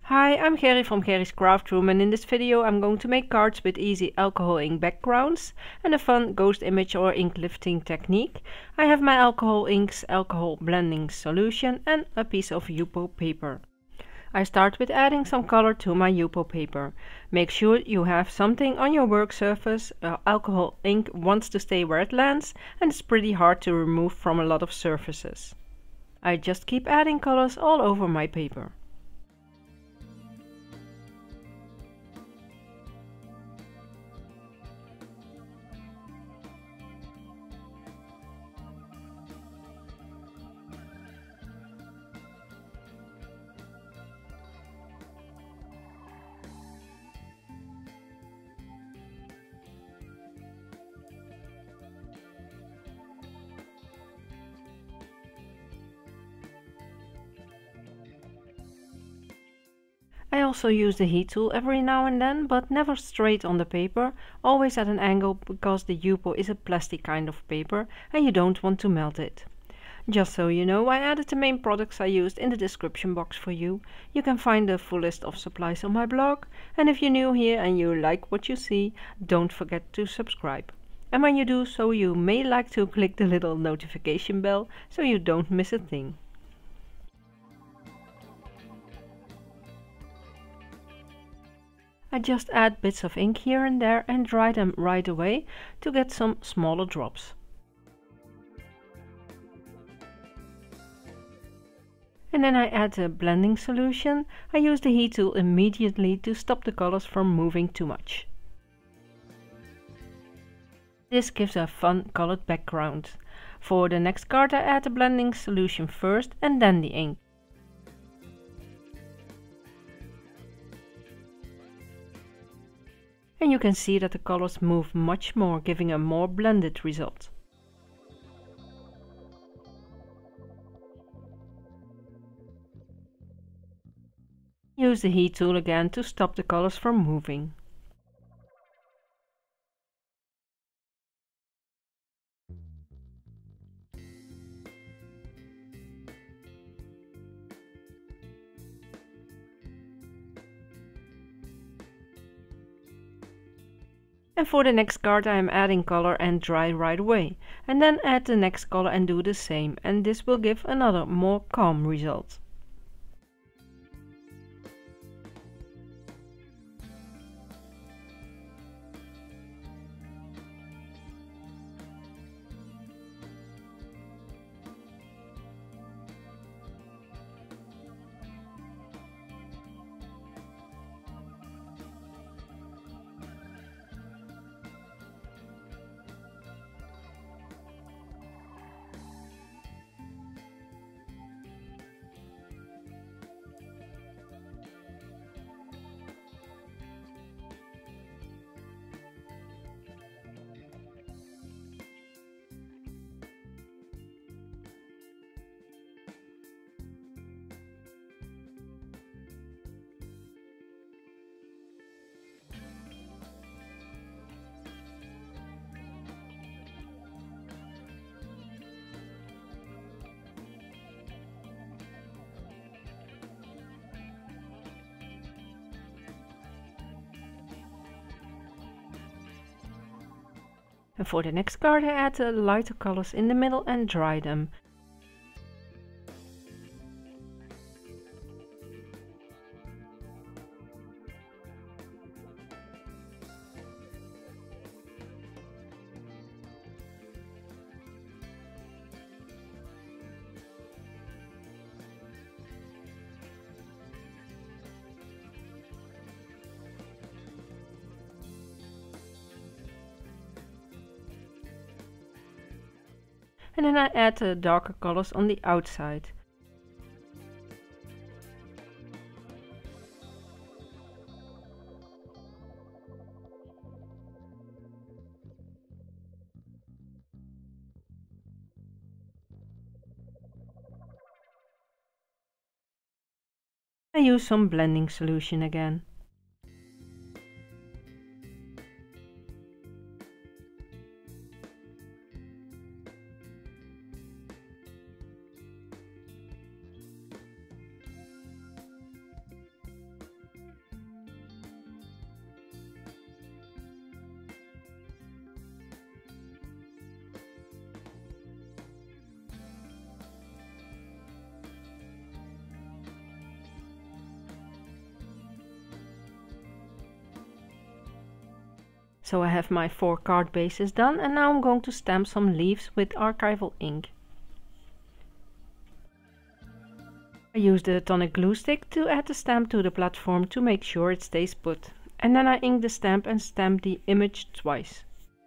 Hi, I'm Gerry from Gerry's Craft Room, and in this video I'm going to make cards with easy alcohol ink backgrounds and a fun ghost image or ink lifting technique. I have my alcohol inks, alcohol blending solution and a piece of Yupo paper. I start with adding some color to my Yupo paper. Make sure you have something on your work surface. Alcohol ink wants to stay where it lands and it's pretty hard to remove from a lot of surfaces. I just keep adding colors all over my paper. I also use the heat tool every now and then, but never straight on the paper, always at an angle because the Yupo is a plastic kind of paper and you don't want to melt it. Just so you know, I added the main products I used in the description box for you. You can find the full list of supplies on my blog, and if you're new here and you like what you see, don't forget to subscribe. And when you do so, you may like to click the little notification bell so you don't miss a thing. I just add bits of ink here and there and dry them right away to get some smaller drops. And then I add a blending solution. I use the heat tool immediately to stop the colors from moving too much. This gives a fun colored background. For the next card I add the blending solution first and then the ink. And you can see that the colors move much more, giving a more blended result. Use the heat tool again to stop the colors from moving. And for the next card I am adding color and dry right away. And then add the next color and do the same. And this will give another more calm result. And for the next card I add the lighter colors in the middle and dry them. And then I add the darker colors on the outside. I use some blending solution again. So I have my 4 card bases done, and now I'm going to stamp some leaves with archival ink. I use the tonic glue stick to add the stamp to the platform to make sure it stays put. And then I ink the stamp and stamp the image twice.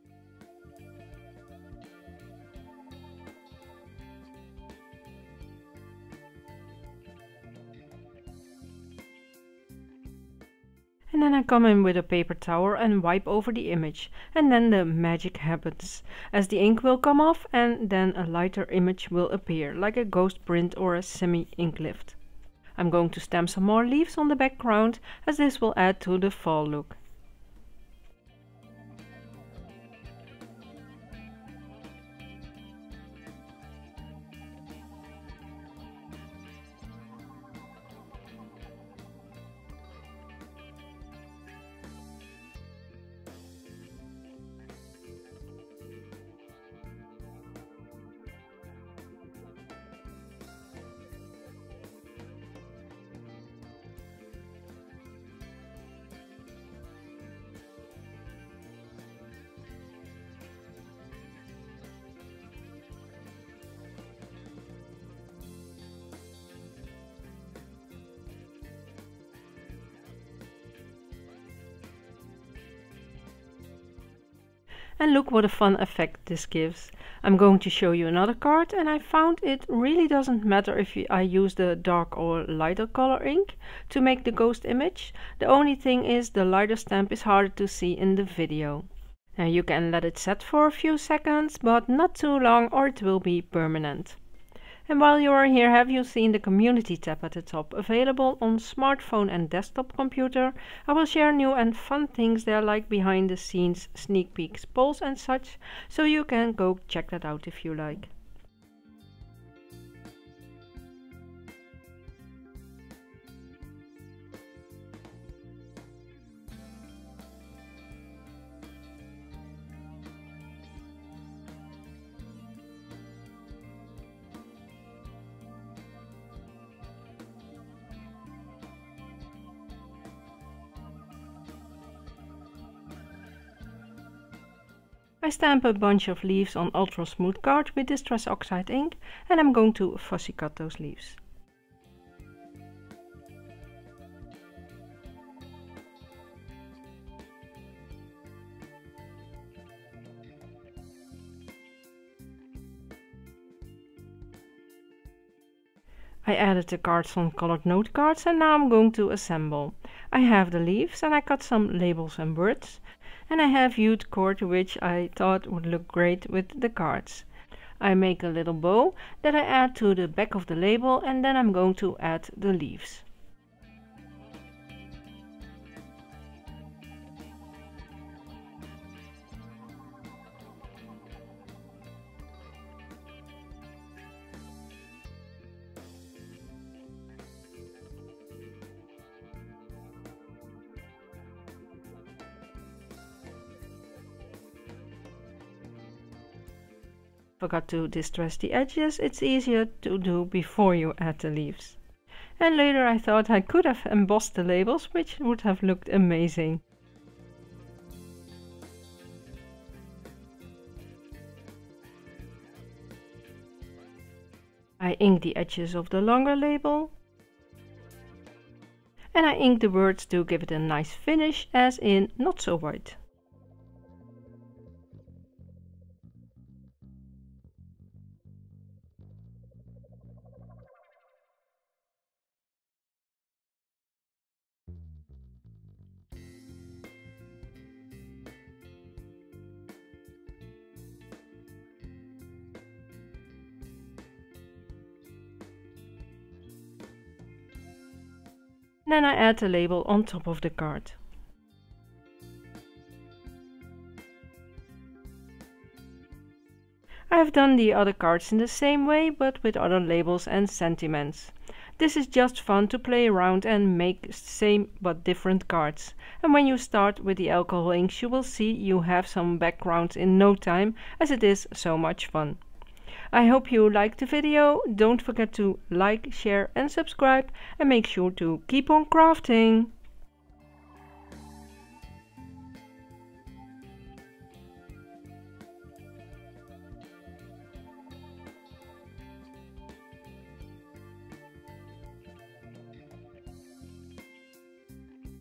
And then I come in with a paper towel and wipe over the image, and then the magic happens, as the ink will come off and then a lighter image will appear, like a ghost print or a semi-ink lift. I'm going to stamp some more leaves on the background, as this will add to the fall look. And look what a fun effect this gives. I'm going to show you another card, and I found it really doesn't matter if I use the dark or lighter color ink to make the ghost image. The only thing is the lighter stamp is harder to see in the video. Now you can let it set for a few seconds, but not too long or it will be permanent. And while you are here, have you seen the community tab at the top, available on smartphone and desktop computer? I will share new and fun things there, like behind the scenes, sneak peeks, polls and such, so you can go check that out if you like. I stamp a bunch of leaves on ultra smooth card with Distress Oxide ink, and I'm going to fussy cut those leaves. I added the cards on colored note cards, and now I'm going to assemble. I have the leaves and I cut some labels and words. And I have jute cord, which I thought would look great with the cards. I make a little bow that I add to the back of the label, and then I'm going to add the leaves. Forgot to distress the edges. It's easier to do before you add the leaves. And later I thought I could have embossed the labels, which would have looked amazing. I ink the edges of the longer label. And I ink the words to give it a nice finish, as in Not So White. Then I add the label on top of the card. I have done the other cards in the same way, but with other labels and sentiments. This is just fun to play around and make same but different cards. And when you start with the alcohol inks, you will see you have some backgrounds in no time, as it is so much fun. I hope you liked the video. Don't forget to like, share and subscribe, and make sure to keep on crafting!